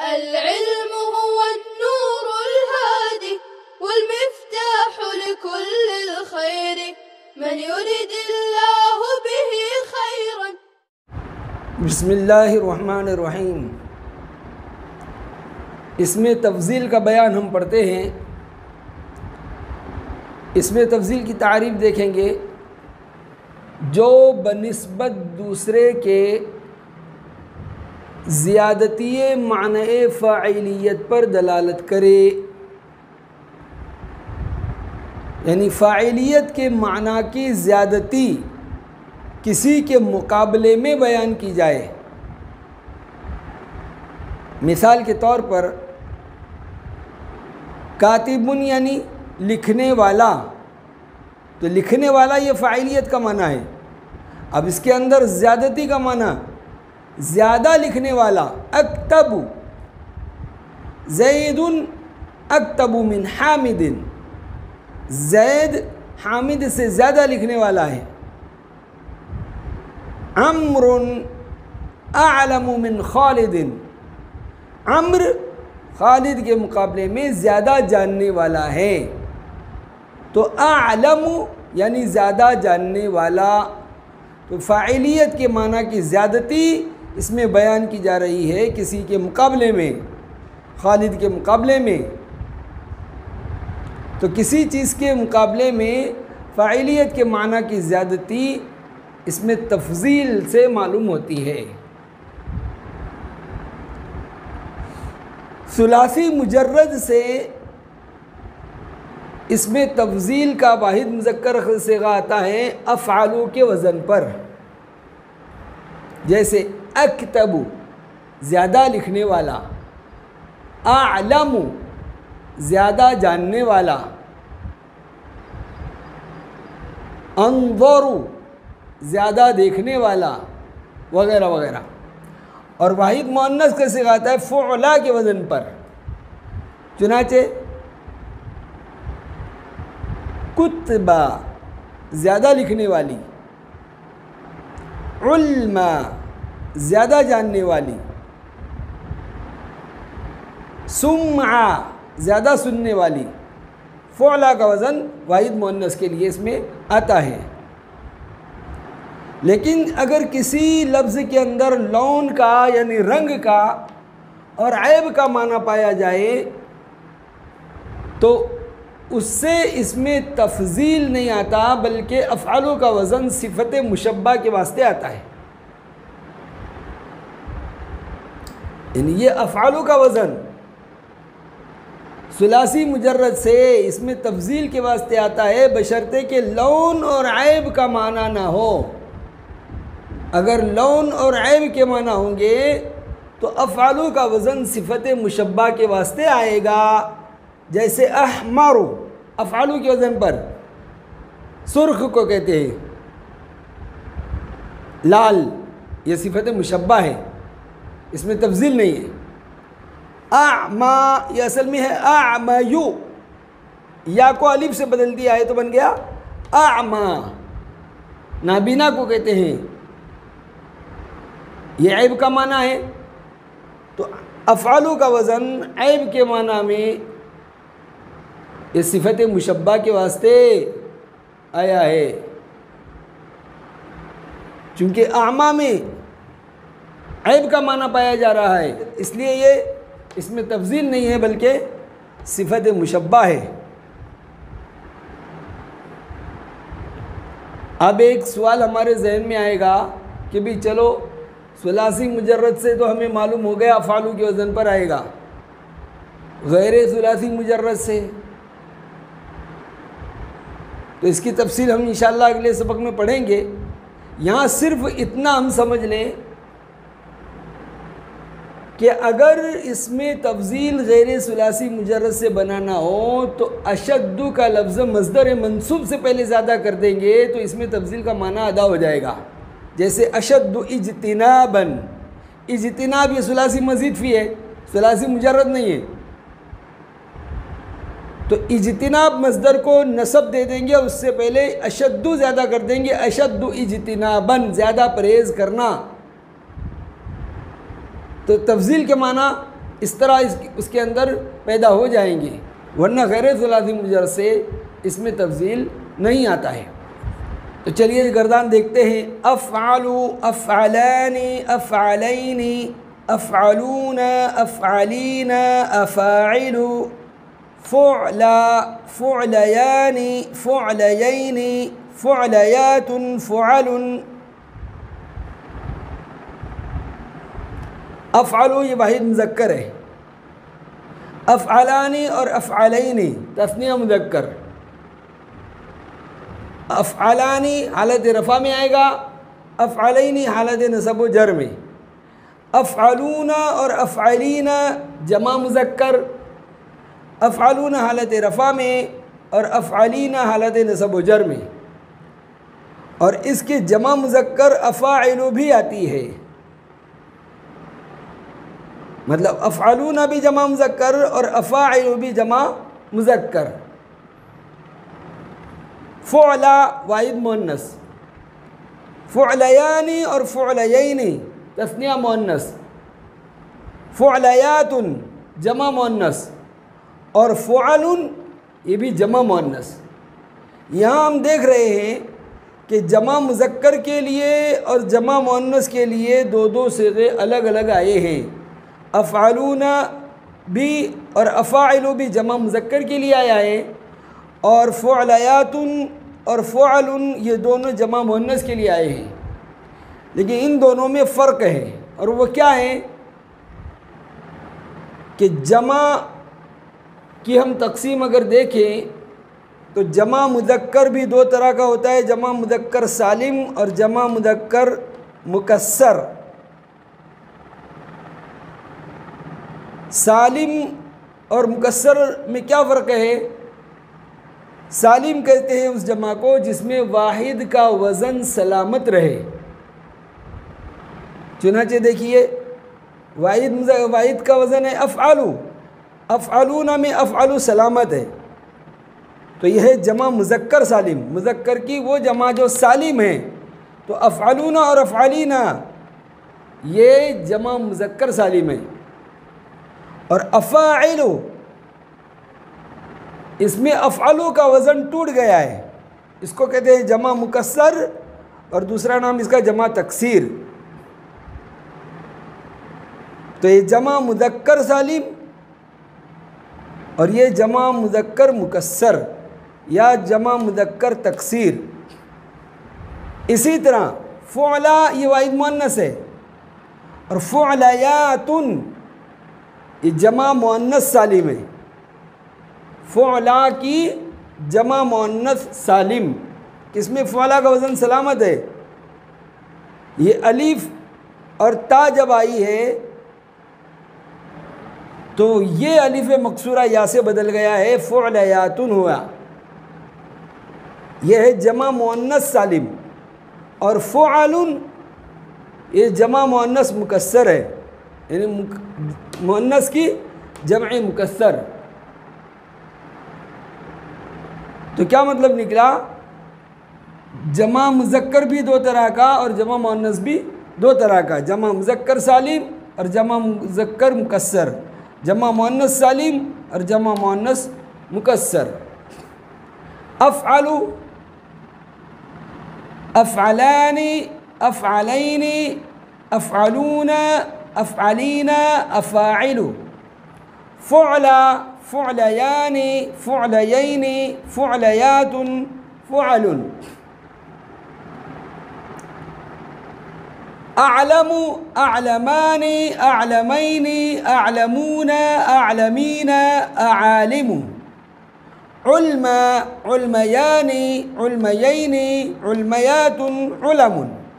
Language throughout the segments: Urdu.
العلم هو النور الهادي والمفتاح لكل الخير من يريد الله به خيرا. بسم اللہ الرحمن الرحیم. اس میں تفضیل کا بیان ہم پڑھتے ہیں. اس میں تفضیل کی تعریف دیکھیں گے. جو بنسبت دوسرے کے زیادتی معنی فاعلیت پر دلالت کرے، یعنی فاعلیت کے معنی کی زیادتی کسی کے مقابلے میں بیان کی جائے. مثال کے طور پر کاتبن یعنی لکھنے والا، تو لکھنے والا یہ فاعلیت کا معنی ہے. اب اس کے اندر زیادتی کا معنی زیادہ لکھنے والا. اکتب زید اکتب من حامد، زید حامد سے زیادہ لکھنے والا ہے. عمر اعلم من خالد، عمر خالد کے مقابلے میں زیادہ جاننے والا ہے. تو اعلم یعنی زیادہ جاننے والا. تو فاعلیت کے معنی کی زیادتی اس میں بیان کی جا رہی ہے کسی کے مقابلے میں، خالد کے مقابلے میں. تو کسی چیز کے مقابلے میں فاعلیت کے معنی کی زیادتی اس میں تفضیل سے معلوم ہوتی ہے. ثلاثی مجرد سے اس میں تفضیل کا واحد مذکر صیغہ آتا ہے افعالو کے وزن پر. جیسے اکتب زیادہ لکھنے والا، اعلم زیادہ جاننے والا، انظر زیادہ دیکھنے والا، وغیرہ وغیرہ. اور واحد مؤنث کا صیغہ آتا ہے فعلا کے وزن پر. چنانچہ کتبہ زیادہ لکھنے والی، علم زیادہ جاننے والی، سمع زیادہ سننے والی. فعلا کا وزن واحد مؤنث کے لیے اس میں آتا ہے. لیکن اگر کسی لفظ کے اندر لون کا یعنی رنگ کا اور عیب کا معنی پایا جائے تو اس سے اس میں تفضیل نہیں آتا، بلکہ افعالوں کا وزن صفت مشبہ کے واسطے آتا ہے. یعنی یہ افعالوں کا وزن ثلاثی مجرد سے اس میں تفضیل کے واسطے آتا ہے، بشرطے کہ لون اور عیب کا معنی نہ ہو. اگر لون اور عیب کے معنی ہوں گے تو افعالوں کا وزن صفت مشبہ کے واسطے آئے گا. جیسے احمر افعالوں کے وزن پر سرخ کو کہتے ہیں، لال یہ صفت مشبہ ہے، اس میں تفضیل نہیں ہے. اعمی یہ اصل میں ہے اعمیو، یا کو الف سے بدل دیا ہے تو بن گیا اعمی. نابینا کو کہتے ہیں، یہ عیب کا معنی ہے. تو افعالوں کا وزن عیب کے معنی میں یہ صفت مشبہ کے واسطے آیا ہے. چونکہ اعمی میں عیب کا معنی پایا جا رہا ہے، اس لیے یہ اس میں تفضیل نہیں ہے بلکہ صفت مشبہ ہے. اب ایک سوال ہمارے ذہن میں آئے گا کہ بھی چلو ثلاثی مجرد سے تو ہمیں معلوم ہو گیا افعالوں کے وزن پر آئے گا، غیر ثلاثی مجرد سے تو اس کی تفصیل ہم انشاءاللہ اگلے سبق میں پڑھیں گے. یہاں صرف اتنا ہم سمجھ لیں کہ اگر اس میں تفضیل غیر ثلاثی مجرد سے بنانا ہو تو اشد کا لفظ مصدر منصوب سے پہلے زیادہ کر دیں گے تو اس میں تفضیل کا معنی ادا ہو جائے گا. جیسے اشد اجتناباً، اجتناب یہ ثلاثی مزید فی ہے، ثلاثی مجرد نہیں ہے. تو اجتناب مصدر کو نصب دے دیں گے، اس سے پہلے اشد زیادہ کر دیں گے، اشد اجتناباً زیادہ پرہیز کرنا. تو تفضیل کے معنی اس طرح اس کے اندر پیدا ہو جائیں گے، ورنہ غیر ثلاثی مجرد سے اس میں تفضیل نہیں آتا ہے۔ تو چلیے گردان دیکھتے ہیں، افعلوا، افعلان، افعلین، افعلون، افعلین، افاعل، فعلا، فعلیان، فعلیین، فعلیات، فعل۔ افعلوا یہ واحد مذکر ہے، افعلانی اور افعلین تثنیہ مذکر، افعلانی حالت رفع میں آئے گا، افعلین حالت نصب و جر میں، افعلون اور افعلین جمع مذکر، افعلون حالت رفع میں اور افعلین حالت نصب و جر میں، اور اس کے جمع مذکر افاعل بھی آتی ہے، مطلب افعلون بھی جمع مذکر اور افاعل بھی جمع مذکر۔ فعلا واحد مؤنث، فعلیان اور فعلیین تثنیہ مؤنث، فعلیات جمع مؤنث، اور فعل یہ بھی جمع مؤنث۔ یہاں ہم دیکھ رہے ہیں کہ جمع مذکر کے لیے اور جمع مؤنث کے لیے دو صیغے الگ الگ آئے ہیں، افعلون بھی اور افاعل بھی جمع مذکر کے لیے آیا ہے، اور فعلیات اور فعل یہ دونوں جمع مؤنث کے لیے آئے ہیں، لیکن ان دونوں میں فرق ہے، اور وہ کیا ہے کہ جمع کی ہم تقسیم اگر دیکھیں تو جمع مذکر بھی دو طرح کا ہوتا ہے، جمع مذکر سالم اور جمع مذکر مکسر۔ سالم اور مکسر میں کیا فرق ہے؟ سالم کہتے ہیں اس جمع کو جس میں واحد کا وزن سلامت رہے، چنانچہ دیکھیے واحد کا وزن ہے افعلو، افعلون میں افعلو سلامت ہے، تو یہ ہے جمع مذکر سالم، مذکر کی وہ جمع جو سالم ہے، تو افعلون اور افعلین یہ جمع مذکر سالم ہے، اور افاعل اس میں افعلو کا وزن ٹوٹ گیا ہے، اس کو کہتے ہیں جمع مکسر، اور دوسرا نام اس کا جمع تکسیر۔ تو یہ جمع مذکر سالم اور یہ جمع مذکر مکسر یا جمع مذکر تکسیر۔ اسی طرح فعلا یہ واحد مؤنث ہے، اور فعلیات یہ جمع مؤنث سالم ہے، فعلا کی جمع مؤنث سالم، اس میں فعلا کا وزن سلامت ہے، یہ الف اور تا جب آئی ہے تو یہ الف مکسورہ یا سے بدل گیا ہے، فعلیات ہوا، یہ ہے جمع مؤنث سالم، اور فعل یہ جمع مؤنث مکسر ہے، یعنی مؤنث کی جمع مکسر۔ تو کیا مطلب نکلا؟ جمع مذکر بھی دو طرح کا اور جمع مؤنث بھی دو طرح کا، جمع مذکر سالم اور جمع مذکر مکسر، جمع مؤنث سالم اور جمع مؤنث مکسر۔ افعلوا، افعلان، افعلین، افعلون، افعلین، افاعل، فعلا، فعلیان، فعلیین، فعلیات، فعل۔ اعلم، اعلمان، اعلمین، اعلمون، اعلمین، اعالم، علم، علمیان، علمیین، علمیات، علم۔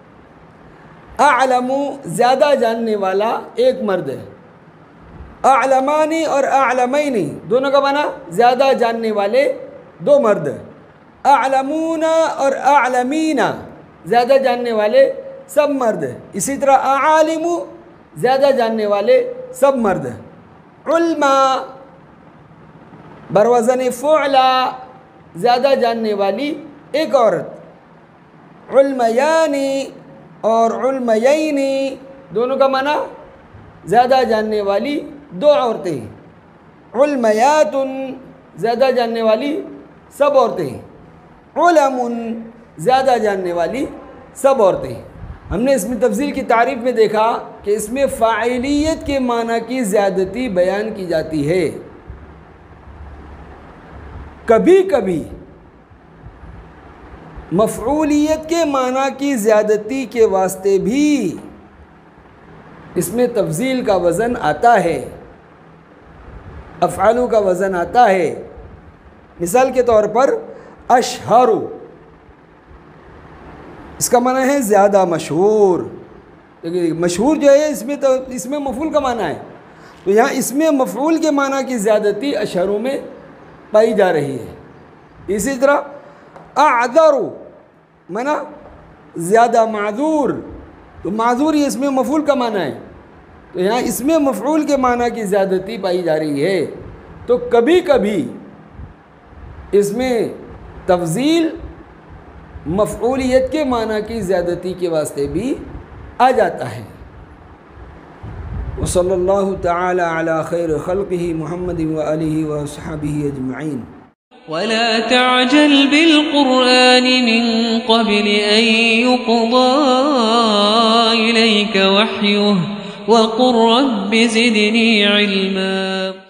اعلم زیادہ جاننے والا ایک مرد ہے، اعلمانی اور اعلمینی دونوں کا معنی زیادہ جاننے والے دو مرد، اعلمون اور اعلمین زیادہ جاننے والے سب مرد، اسی طرح اعالم زیادہ جاننے والے سب مرد، علما بروزن فعلا زیادہ جاننے والی ایک عورت، علمیانی اور علمیین دونوں کا معنی زیادہ جاننے والی دو عورتیں، علمیات زیادہ جاننے والی سب عورتیں، علم زیادہ جاننے والی سب عورتیں۔ ہم نے اس میں تفضیل کی تعریف میں دیکھا کہ اس میں فاعلیت کے معنی کی زیادتی بیان کی جاتی ہے۔ کبھی کبھی مفعولیت کے معنی کی زیادتی کے واسطے بھی اس میں تفضیل کا وزن آتا ہے، افعالوں کا وزن آتا ہے۔ مثال کے طور پر اشہر، اس کا معنی ہے زیادہ مشہور۔ مشہور جو ہے اس میں مفعول کا معنی ہے، تو یہاں اس میں مفعول کے معنی کی زیادتی اشہروں میں پائی جا رہی ہے۔ اسی طرح اعذر معنی زیادہ معذور، تو معذور یہ اس میں مفعول کا معنی ہے، تو یہاں اس میں مفعول کے معنی کی زیادتی پائی جا رہی ہے۔ تو کبھی کبھی اس میں تفضیل مفعولیت کے معنی کی زیادتی کے واسطے بھی آ جاتا ہے۔ وصلی اللہ تعالی علی خیر خلقہ محمد وآلہ وصحبہ اجمعین۔ ولا تعجل بالقرآن من قبل أن يقضى إليك وحيه وقل رب زدني علما۔